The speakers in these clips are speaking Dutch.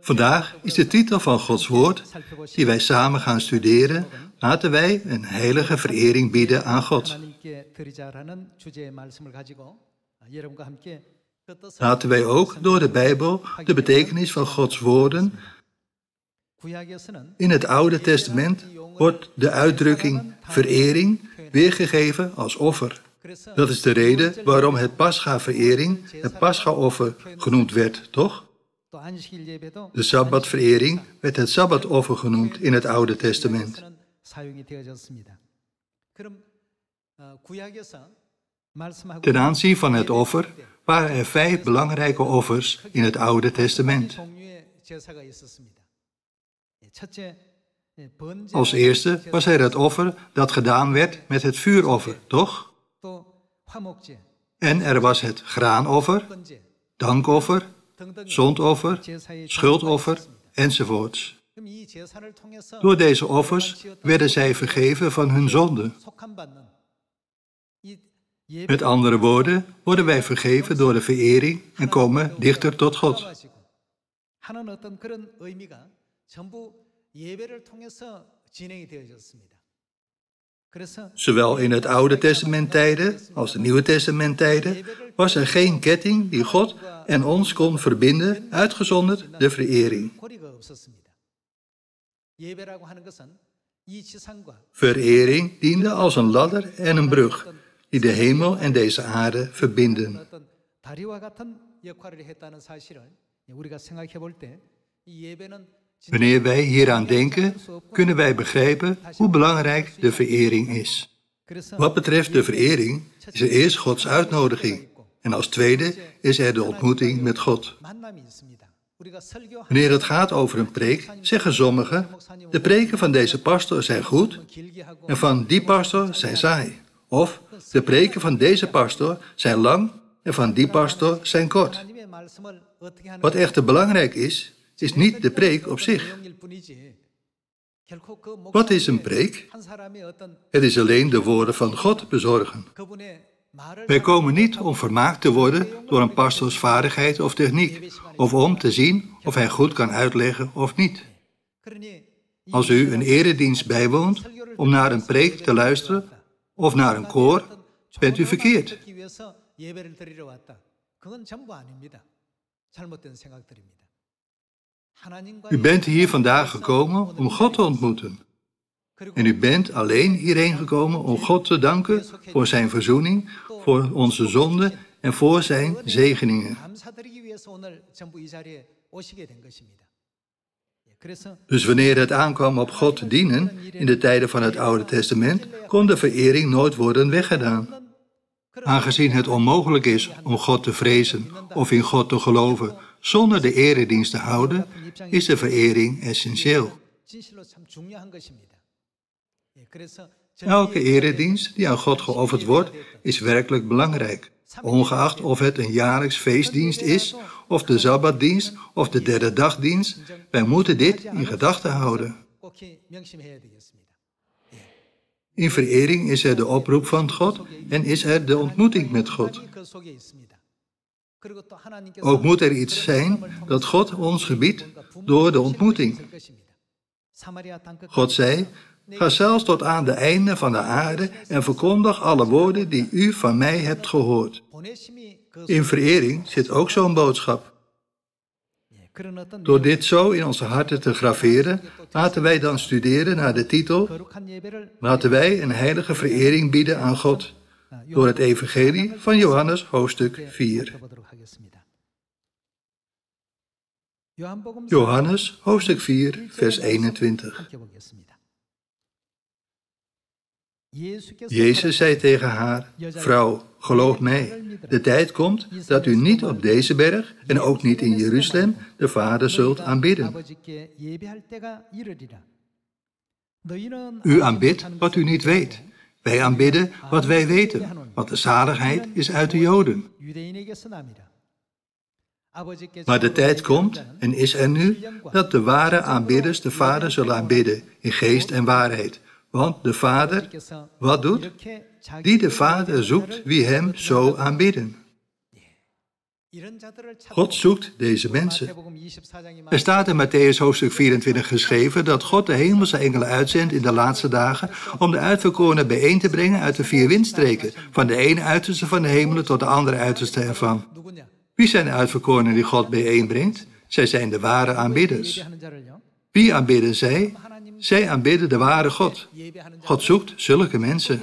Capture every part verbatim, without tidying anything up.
Vandaag is de titel van Gods woord, die wij samen gaan studeren, laten wij een heilige verering bieden aan God. Laten wij ook door de Bijbel de betekenis van Gods woorden. In het Oude Testament wordt de uitdrukking verering weergegeven als offer. Dat is de reden waarom het Pascha-verering het Pascha-offer genoemd werd, toch? De Sabbatverering werd het Sabbatoffer genoemd in het Oude Testament. Ten aanzien van het offer waren er vijf belangrijke offers in het Oude Testament. Als eerste was er het offer dat gedaan werd met het vuuroffer, toch? En er was het graanoffer, dankoffer, zondoffer, schuldoffer, enzovoorts. Door deze offers werden zij vergeven van hun zonden. Met andere woorden, worden wij vergeven door de verering en komen dichter tot God. Zowel in het Oude Testament tijden als de Nieuwe Testament tijden was er geen ketting die God en ons kon verbinden, uitgezonderd de verering. Verering diende als een ladder en een brug die de hemel en deze aarde verbinden. Wanneer wij hieraan denken, kunnen wij begrijpen hoe belangrijk de verering is. Wat betreft de verering is er eerst Gods uitnodiging en als tweede is er de ontmoeting met God. Wanneer het gaat over een preek, zeggen sommigen, de preken van deze pastor zijn goed en van die pastor zijn saai. Of, de preken van deze pastor zijn lang en van die pastor zijn kort. Wat echter belangrijk is, is niet de preek op zich. Wat is een preek? Het is alleen de woorden van God bezorgen. Wij komen niet om vermaakt te worden door een pastors vaardigheid of techniek, of om te zien of hij goed kan uitleggen of niet. Als u een eredienst bijwoont om naar een preek te luisteren of naar een koor, bent u verkeerd. U bent hier vandaag gekomen om God te ontmoeten. En u bent alleen hierheen gekomen om God te danken voor zijn verzoening, voor onze zonden en voor zijn zegeningen. Dus wanneer het aankwam op God te dienen, in de tijden van het Oude Testament, kon de verering nooit worden weggedaan. Aangezien het onmogelijk is om God te vrezen of in God te geloven zonder de eredienst te houden, is de verering essentieel. Elke eredienst die aan God geofferd wordt, is werkelijk belangrijk. Ongeacht of het een jaarlijks feestdienst is, of de Sabbatdienst, of de derde dagdienst, wij moeten dit in gedachten houden. In verering is er de oproep van God en is er de ontmoeting met God. Ook moet er iets zijn dat God ons gebiedt door de ontmoeting. God zei, ga zelfs tot aan de einde van de aarde en verkondig alle woorden die u van mij hebt gehoord. In verering zit ook zo'n boodschap. Door dit zo in onze harten te graveren, laten wij dan studeren naar de titel, laten wij een heilige verering bieden aan God, door het evangelie van Johannes hoofdstuk vier. Johannes hoofdstuk vier, vers eenentwintig. Jezus zei tegen haar, vrouw, geloof mij, de tijd komt dat u niet op deze berg en ook niet in Jeruzalem de Vader zult aanbidden. U aanbidt wat u niet weet. Wij aanbidden wat wij weten, want de zaligheid is uit de Joden. Maar de tijd komt, en is er nu, dat de ware aanbidders de Vader zullen aanbidden in geest en waarheid. Want de Vader, wat doet? Die de Vader zoekt wie hem zo aanbidden. God zoekt deze mensen. Er staat in Mattheüs hoofdstuk vierentwintig geschreven dat God de hemelse engelen uitzendt in de laatste dagen om de uitverkorenen bijeen te brengen uit de vier windstreken, van de ene uiterste van de hemelen tot de andere uiterste ervan. Wie zijn de uitverkorenen die God bijeenbrengt? Zij zijn de ware aanbidders. Wie aanbidden zij? Zij aanbidden de ware God. God zoekt zulke mensen.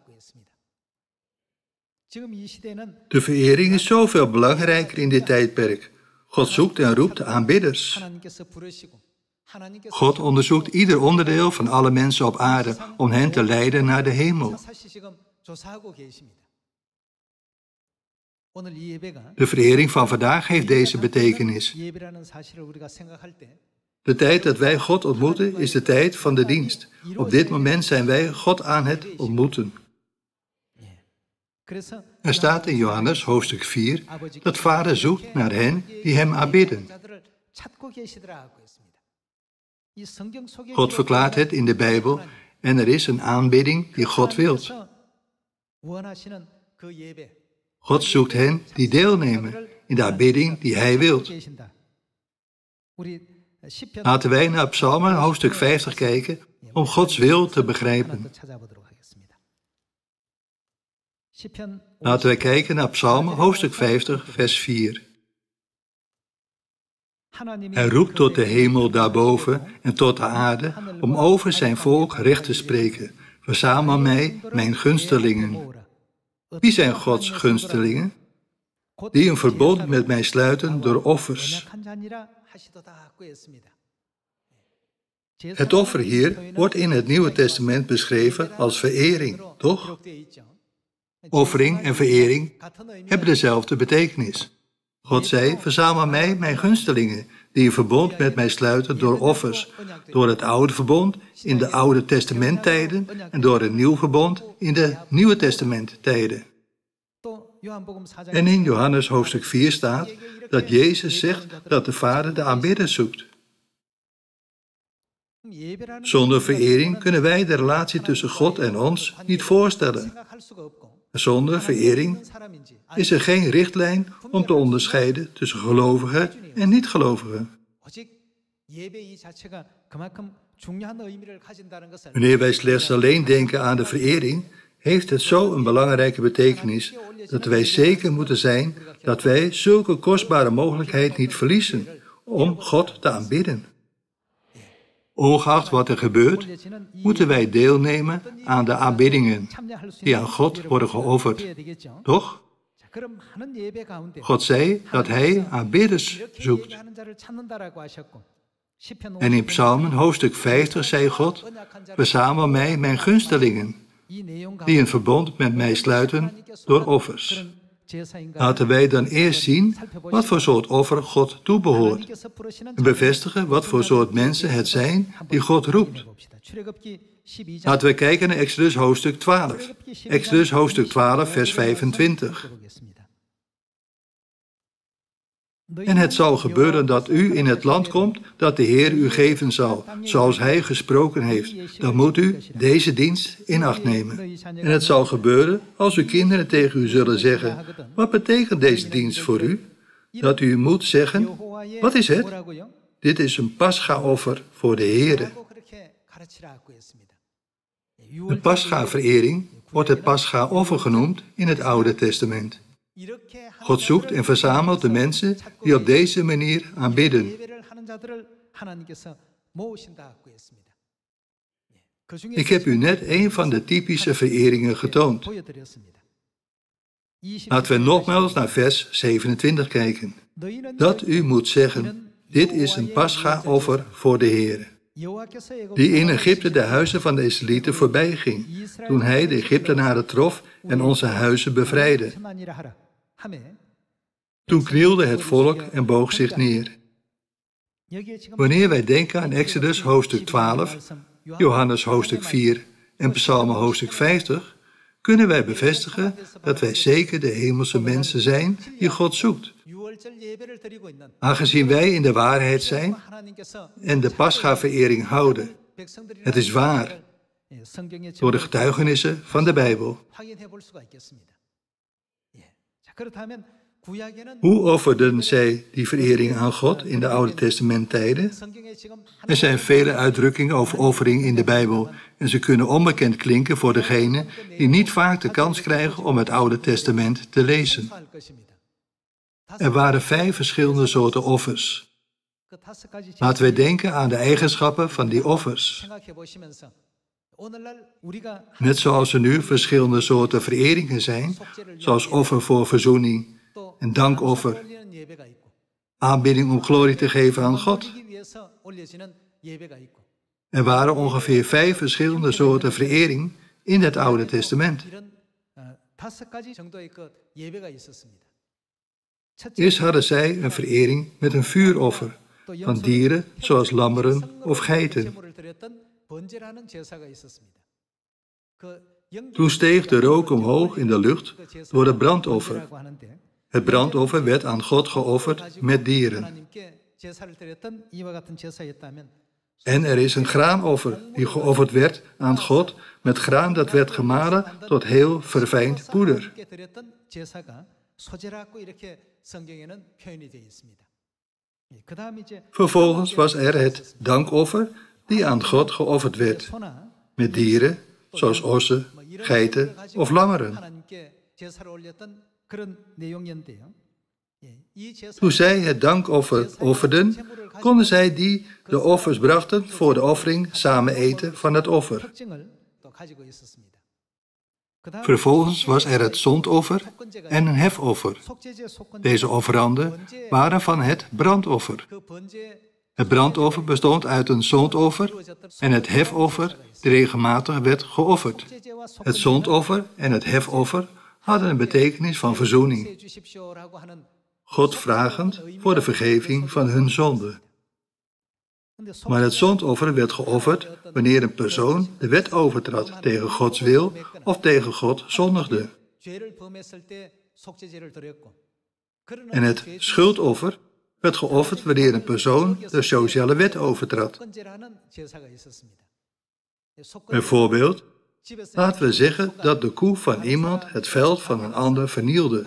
De verering is zoveel belangrijker in dit tijdperk. God zoekt en roept aanbidders. God onderzoekt ieder onderdeel van alle mensen op aarde om hen te leiden naar de hemel. De verering van vandaag heeft deze betekenis. De tijd dat wij God ontmoeten is de tijd van de dienst. Op dit moment zijn wij God aan het ontmoeten. Er staat in Johannes hoofdstuk vier dat Vader zoekt naar hen die hem aanbidden. God verklaart het in de Bijbel en er is een aanbidding die God wilt. God zoekt hen die deelnemen in de aanbidding die Hij wilt. Laten wij naar Psalmen hoofdstuk vijftig kijken om Gods wil te begrijpen. Laten wij kijken naar Psalmen hoofdstuk vijftig, vers vier. Hij roept tot de hemel daarboven en tot de aarde om over zijn volk recht te spreken. Verzamel mij, mijn gunstelingen. Wie zijn Gods gunstelingen? Die een verbond met mij sluiten door offers. Het offer hier wordt in het Nieuwe Testament beschreven als verering, toch? Offering en verering hebben dezelfde betekenis. God zei, verzamel mij, mijn gunstelingen, die een verbond met mij sluiten door offers, door het oude verbond in de Oude Testamenttijden en door het nieuw verbond in de Nieuwe Testamenttijden. En in Johannes hoofdstuk vier staat dat Jezus zegt dat de Vader de aanbidder zoekt. Zonder verering kunnen wij de relatie tussen God en ons niet voorstellen. Zonder verering is er geen richtlijn om te onderscheiden tussen gelovigen en niet-gelovigen. Wanneer wij slechts alleen denken aan de verering, heeft het zo een belangrijke betekenis dat wij zeker moeten zijn dat wij zulke kostbare mogelijkheid niet verliezen om God te aanbidden. Ongeacht wat er gebeurt, moeten wij deelnemen aan de aanbiddingen die aan God worden geofferd. Toch? God zei dat Hij aanbidders zoekt. En in Psalmen hoofdstuk vijftig zei God, verzamel mij mijn gunstelingen, die een verbond met mij sluiten door offers. Laten wij dan eerst zien wat voor soort offer God toebehoort en bevestigen wat voor soort mensen het zijn die God roept. Laten we kijken naar Exodus hoofdstuk twaalf. Exodus hoofdstuk twaalf, vers vijfentwintig. En het zal gebeuren dat u in het land komt dat de Heer u geven zal, zoals Hij gesproken heeft. Dan moet u deze dienst in acht nemen. En het zal gebeuren als uw kinderen tegen u zullen zeggen, wat betekent deze dienst voor u? Dat u moet zeggen, wat is het? Dit is een pascha-offer voor de Heer. De pascha-verering wordt het pascha-offer genoemd in het Oude Testament. God zoekt en verzamelt de mensen die op deze manier aanbidden. Ik heb u net een van de typische vereringen getoond. Laten we nogmaals naar vers zevenentwintig kijken. Dat u moet zeggen, dit is een pascha-offer voor de Heer, die in Egypte de huizen van de Israëlieten voorbij ging, toen Hij de Egyptenaren trof en onze huizen bevrijdde. Toen knielde het volk en boog zich neer. Wanneer wij denken aan Exodus hoofdstuk twaalf, Johannes hoofdstuk vier en Psalmen hoofdstuk vijftig, kunnen wij bevestigen dat wij zeker de hemelse mensen zijn die God zoekt. Aangezien wij in de waarheid zijn en de pascha-verering houden. Het is waar, door de getuigenissen van de Bijbel. Hoe offerden zij die verering aan God in de Oude Testamenttijden? Er zijn vele uitdrukkingen over offering in de Bijbel en ze kunnen onbekend klinken voor degenen die niet vaak de kans krijgen om het Oude Testament te lezen. Er waren vijf verschillende soorten offers. Laten wij denken aan de eigenschappen van die offers. Net zoals er nu verschillende soorten vereringen zijn, zoals offer voor verzoening en dankoffer, aanbidding om glorie te geven aan God. Er waren ongeveer vijf verschillende soorten verering in het Oude Testament. Eerst hadden zij een verering met een vuuroffer van dieren zoals lammeren of geiten. Toen steeg de rook omhoog in de lucht door het brandoffer. Het brandoffer werd aan God geofferd met dieren. En er is een graanoffer die geofferd werd aan God met graan dat werd gemalen tot heel verfijnd poeder. Vervolgens was er het dankoffer die aan God geofferd werd, met dieren zoals ossen, geiten of lammeren. Toen zij het dankoffer offerden, konden zij die de offers brachten voor de offering samen eten van het offer. Vervolgens was er het zondoffer en een hefoffer. Deze offeranden waren van het brandoffer. Het brandoffer bestond uit een zondoffer en het hefoffer die regelmatig werd geofferd. Het zondoffer en het hefoffer hadden een betekenis van verzoening, God vragend voor de vergeving van hun zonde. Maar het zondoffer werd geofferd wanneer een persoon de wet overtrad tegen Gods wil of tegen God zondigde. En het schuldoffer werd geofferd wanneer een persoon de sociale wet overtrad. Bijvoorbeeld, laten we zeggen dat de koe van iemand het veld van een ander vernielde.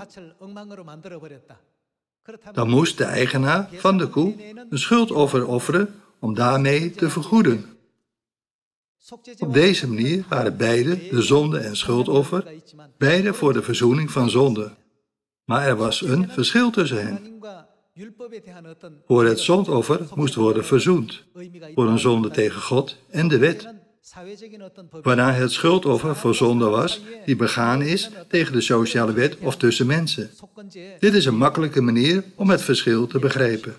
Dan moest de eigenaar van de koe een schuldoffer offeren om daarmee te vergoeden. Op deze manier waren beide, de zonde en schuldoffer, beide voor de verzoening van zonde. Maar er was een verschil tussen hen. Voor het zondoffer moest worden verzoend, voor een zonde tegen God en de wet. Waarna het schuldoffer voor zonde was die begaan is tegen de sociale wet of tussen mensen. Dit is een makkelijke manier om het verschil te begrijpen.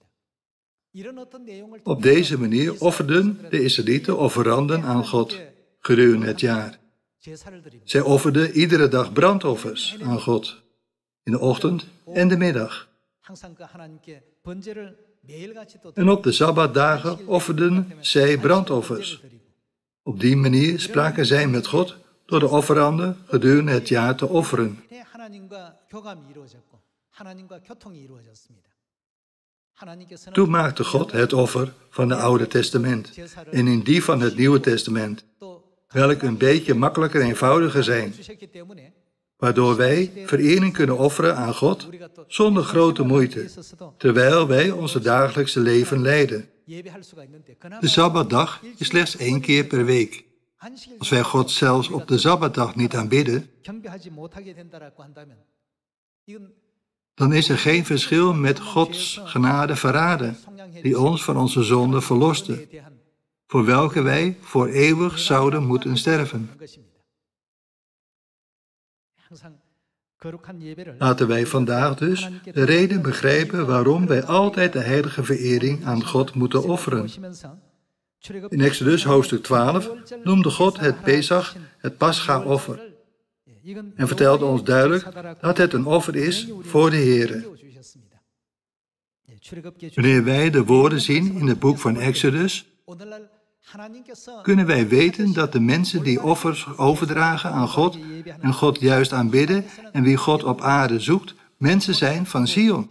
Op deze manier offerden de Israëlieten offeranden aan God gedurende het jaar. Zij offerden iedere dag brandoffers aan God, in de ochtend en de middag. En op de Sabbatdagen offerden zij brandoffers. Op die manier spraken zij met God door de offeranden gedurende het jaar te offeren. Toen maakte God het offer van het Oude Testament en in die van het Nieuwe Testament, welke een beetje makkelijker en eenvoudiger zijn, waardoor wij verering kunnen offeren aan God zonder grote moeite, terwijl wij onze dagelijkse leven leiden. De Sabbatdag is slechts één keer per week. Als wij God zelfs op de Sabbatdag niet aanbidden, dan is er geen verschil met Gods genade verraden, die ons van onze zonden verloste, voor welke wij voor eeuwig zouden moeten sterven. Laten wij vandaag dus de reden begrijpen waarom wij altijd de heilige verering aan God moeten offeren. In Exodus hoofdstuk twaalf noemde God het Pesach het Pascha-offer en vertelde ons duidelijk dat het een offer is voor de Heere. Wanneer wij de woorden zien in het boek van Exodus, kunnen wij weten dat de mensen die offers overdragen aan God en God juist aanbidden en wie God op aarde zoekt, mensen zijn van Sion.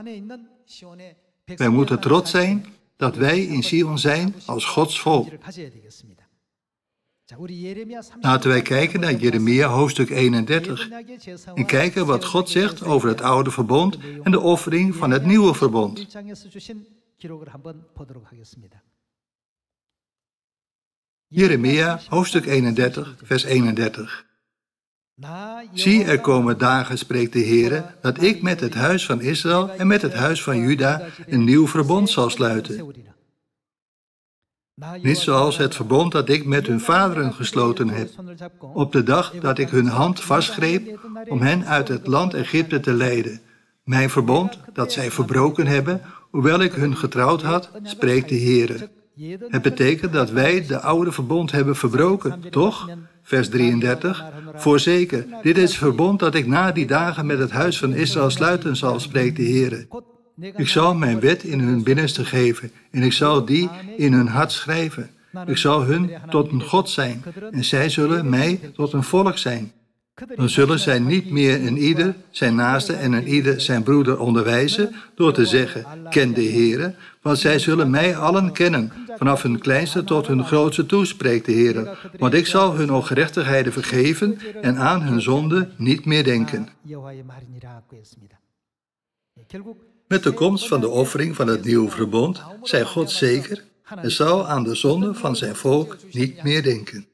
Wij moeten trots zijn dat wij in Sion zijn als Gods volk. Laten wij kijken naar Jeremia hoofdstuk eenendertig en kijken wat God zegt over het oude verbond en de offering van het nieuwe verbond. Jeremia hoofdstuk eenendertig, vers eenendertig. Zie, er komen dagen, spreekt de Heere, dat ik met het huis van Israël en met het huis van Juda een nieuw verbond zal sluiten. Niet zoals het verbond dat ik met hun vaderen gesloten heb, op de dag dat ik hun hand vastgreep om hen uit het land Egypte te leiden. Mijn verbond dat zij verbroken hebben, hoewel ik hun getrouwd had, spreekt de Heere. Het betekent dat wij de oude verbond hebben verbroken, toch? Vers drieëndertig. Voorzeker, dit is het verbond dat ik na die dagen met het huis van Israël sluiten zal, spreekt de Heere. Ik zal mijn wet in hun binnenste geven en ik zal die in hun hart schrijven. Ik zal hun tot een God zijn en zij zullen mij tot een volk zijn. Dan zullen zij niet meer een ieder zijn naaste en een ieder zijn broeder onderwijzen door te zeggen, ken de Heere, want zij zullen mij allen kennen, vanaf hun kleinste tot hun grootste toe, spreekt de Heere. Want ik zal hun ongerechtigheden vergeven en aan hun zonde niet meer denken. Met de komst van de offering van het nieuwe verbond zei God zeker, hij zal aan de zonde van zijn volk niet meer denken.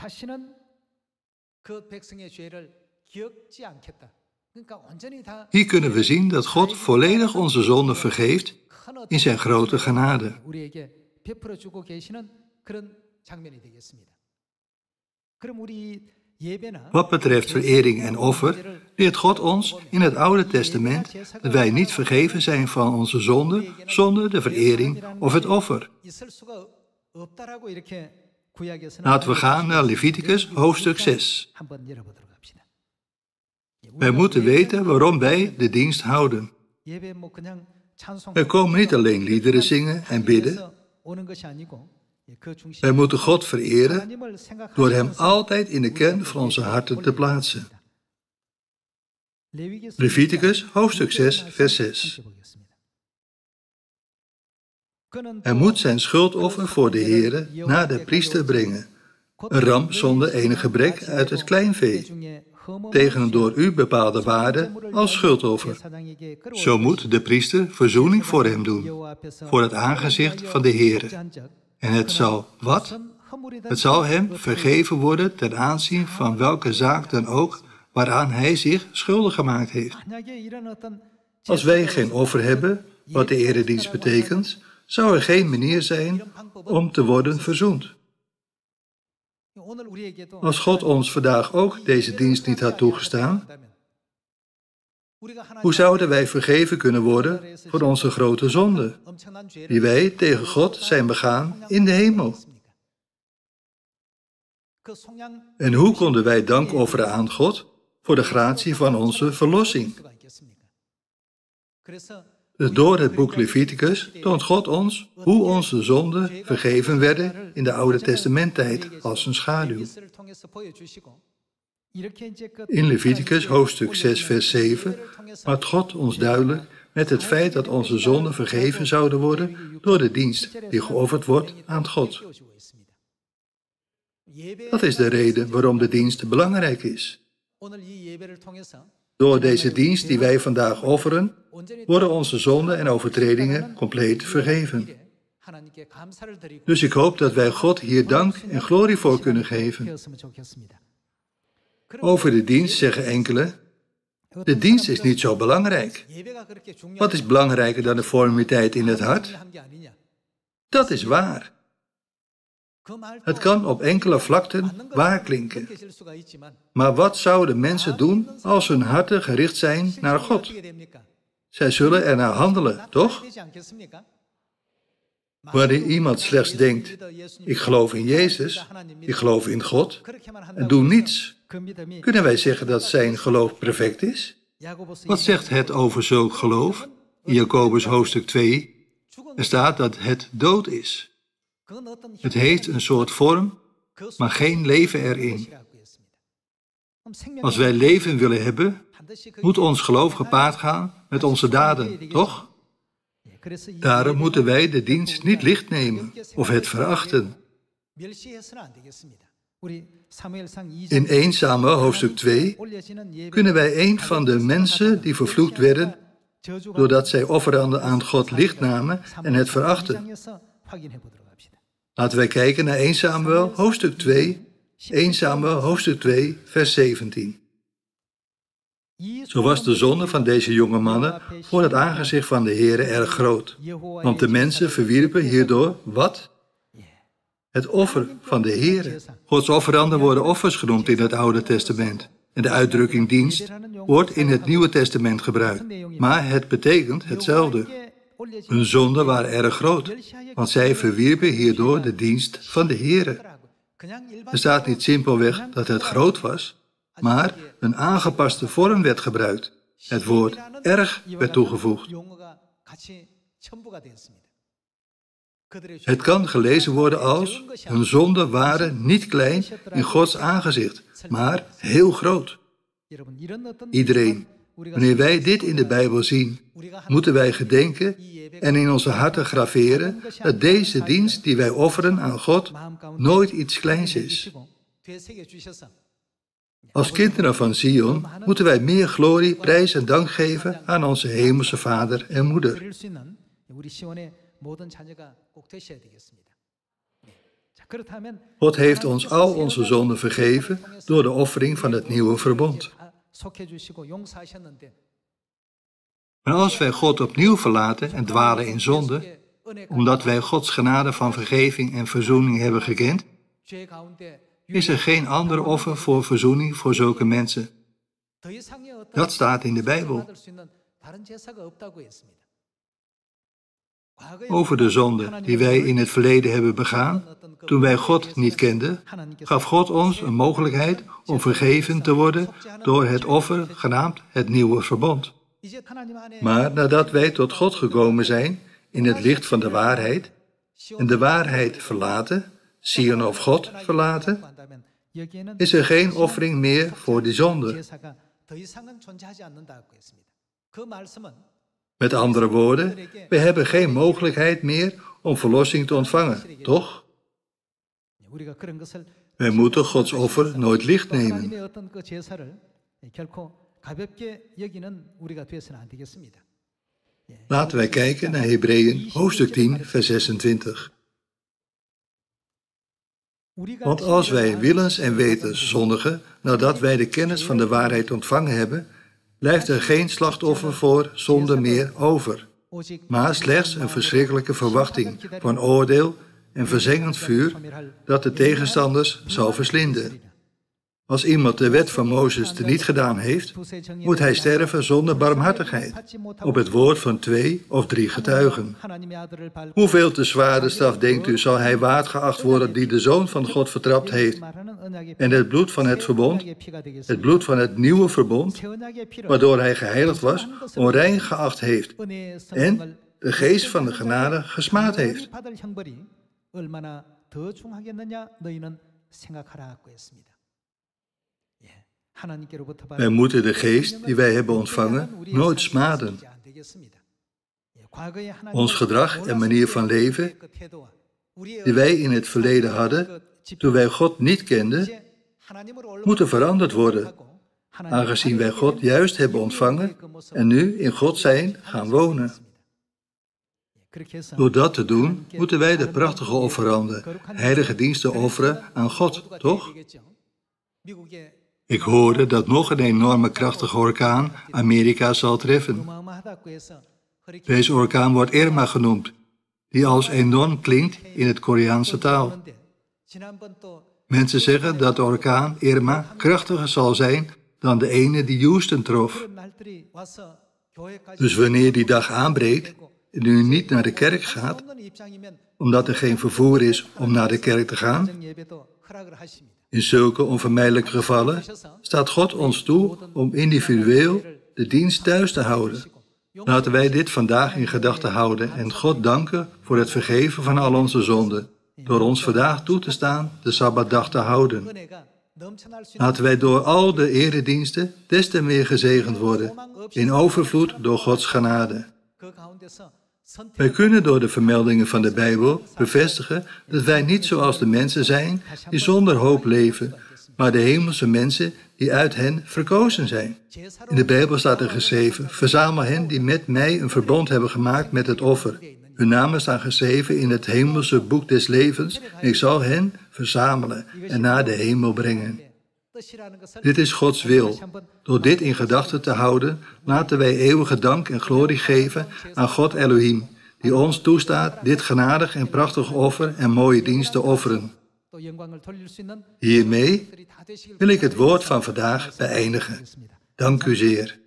Hier kunnen we zien dat God volledig onze zonden vergeeft in zijn grote genade. Wat betreft verering en offer, leert God ons in het Oude Testament dat wij niet vergeven zijn van onze zonden zonder de verering of het offer. Laten we gaan naar Leviticus hoofdstuk zes. Wij moeten weten waarom wij de dienst houden. Wij komen niet alleen liederen zingen en bidden. Wij moeten God vereren door Hem altijd in de kern van onze harten te plaatsen. Leviticus hoofdstuk zes, vers zes. Hij moet zijn schuldoffer voor de Heere naar de priester brengen, een ram zonder enig gebrek uit het kleinvee, tegen een door u bepaalde waarde als schuldoffer. Zo moet de priester verzoening voor hem doen, voor het aangezicht van de Heere. En het zal, wat? Het zal hem vergeven worden ten aanzien van welke zaak dan ook waaraan hij zich schuldig gemaakt heeft. Als wij geen offer hebben, wat de eredienst betekent, zou er geen manier zijn om te worden verzoend. Als God ons vandaag ook deze dienst niet had toegestaan, hoe zouden wij vergeven kunnen worden voor onze grote zonden, die wij tegen God zijn begaan in de hemel? En hoe konden wij dank offeren aan God voor de gratie van onze verlossing? Dus door het boek Leviticus toont God ons hoe onze zonden vergeven werden in de Oude Testamenttijd als een schaduw. In Leviticus hoofdstuk zes, vers zeven maakt God ons duidelijk met het feit dat onze zonden vergeven zouden worden door de dienst die geofferd wordt aan God. Dat is de reden waarom de dienst belangrijk is. Door deze dienst die wij vandaag offeren, worden onze zonden en overtredingen compleet vergeven. Dus ik hoop dat wij God hier dank en glorie voor kunnen geven. Over de dienst zeggen enkelen, de dienst is niet zo belangrijk. Wat is belangrijker dan de formiteit in het hart? Dat is waar. Het kan op enkele vlakten waar klinken. Maar wat zouden mensen doen als hun harten gericht zijn naar God? Zij zullen ernaar handelen, toch? Wanneer iemand slechts denkt, ik geloof in Jezus, ik geloof in God, en doe niets, kunnen wij zeggen dat zijn geloof perfect is? Wat zegt het over zulk geloof? In Jacobus hoofdstuk twee, er staat dat het dood is. Het heeft een soort vorm, maar geen leven erin. Als wij leven willen hebben, moet ons geloof gepaard gaan met onze daden, toch? Daarom moeten wij de dienst niet licht nemen of het verachten. In eerste Samuel hoofdstuk twee kunnen wij een van de mensen die vervloekt werden, doordat zij offeranden aan God licht namen en het verachten. Laten wij kijken naar eerste Samuel hoofdstuk twee, eerste Samuel hoofdstuk twee, vers zeventien. Zo was de zonde van deze jonge mannen voor het aangezicht van de Heere erg groot, want de mensen verwierpen hierdoor wat? Het offer van de Heere. Gods offeranden worden offers genoemd in het Oude Testament. En de uitdrukking dienst wordt in het Nieuwe Testament gebruikt. Maar het betekent hetzelfde. Hun zonden waren erg groot, want zij verwierpen hierdoor de dienst van de Heere. Er staat niet simpelweg dat het groot was, maar een aangepaste vorm werd gebruikt. Het woord erg werd toegevoegd. Het kan gelezen worden als: hun zonden waren niet klein in Gods aangezicht, maar heel groot. Iedereen, wanneer wij dit in de Bijbel zien, moeten wij gedenken en in onze harten graveren dat deze dienst die wij offeren aan God nooit iets kleins is. Als kinderen van Sion moeten wij meer glorie, prijs en dank geven aan onze hemelse Vader en Moeder. God heeft ons al onze zonden vergeven door de offering van het nieuwe verbond. Maar als wij God opnieuw verlaten en dwalen in zonde, omdat wij Gods genade van vergeving en verzoening hebben gekend, is er geen ander offer voor verzoening voor zulke mensen. Dat staat in de Bijbel. Over de zonde die wij in het verleden hebben begaan, toen wij God niet kenden, gaf God ons een mogelijkheid om vergeven te worden door het offer genaamd het nieuwe verbond. Maar nadat wij tot God gekomen zijn in het licht van de waarheid en de waarheid verlaten, Sion of God verlaten, is er geen offering meer voor die zonde. Met andere woorden, we hebben geen mogelijkheid meer om verlossing te ontvangen, toch? Wij moeten Gods offer nooit licht nemen. Laten wij kijken naar Hebreeën hoofdstuk tien, vers zesentwintig. Want als wij willens en wetens zondigen, nadat wij de kennis van de waarheid ontvangen hebben, blijft er geen slachtoffer voor zonde meer over, maar slechts een verschrikkelijke verwachting van oordeel en verzengend vuur dat de tegenstanders zal verslinden. Als iemand de wet van Mozes teniet gedaan heeft, moet hij sterven zonder barmhartigheid, op het woord van twee of drie getuigen. Hoeveel te zware straf, denkt u, zal hij waard geacht worden die de Zoon van God vertrapt heeft en het bloed van het verbond, het bloed van het nieuwe verbond, waardoor hij geheiligd was, onrein geacht heeft en de geest van de genade gesmaad heeft. Wij moeten de geest die wij hebben ontvangen nooit smaden. Ons gedrag en manier van leven, die wij in het verleden hadden, toen wij God niet kenden, moeten veranderd worden, aangezien wij God juist hebben ontvangen en nu in God zijn gaan wonen. Door dat te doen, moeten wij de prachtige offeranden, heilige diensten offeren aan God, toch? Ik hoorde dat nog een enorme krachtige orkaan Amerika zal treffen. Deze orkaan wordt Irma genoemd, die als enorm klinkt in het Koreaanse taal. Mensen zeggen dat de orkaan Irma krachtiger zal zijn dan de ene die Houston trof. Dus wanneer die dag aanbreekt en u niet naar de kerk gaat, omdat er geen vervoer is om naar de kerk te gaan, in zulke onvermijdelijke gevallen staat God ons toe om individueel de dienst thuis te houden. Laten wij dit vandaag in gedachten houden en God danken voor het vergeven van al onze zonden, door ons vandaag toe te staan de Sabbatdag te houden. Laten wij door al de erediensten des te meer gezegend worden, in overvloed door Gods genade. Wij kunnen door de vermeldingen van de Bijbel bevestigen dat wij niet zoals de mensen zijn die zonder hoop leven, maar de hemelse mensen die uit hen verkozen zijn. In de Bijbel staat er geschreven: verzamel hen die met mij een verbond hebben gemaakt met het offer. Hun namen staan geschreven in het hemelse boek des levens en ik zal hen verzamelen en naar de hemel brengen. Dit is Gods wil. Door dit in gedachten te houden, laten wij eeuwige dank en glorie geven aan God Elohim, die ons toestaat dit genadig en prachtig offer en mooie dienst te offeren. Hiermee wil ik het woord van vandaag beëindigen. Dank u zeer.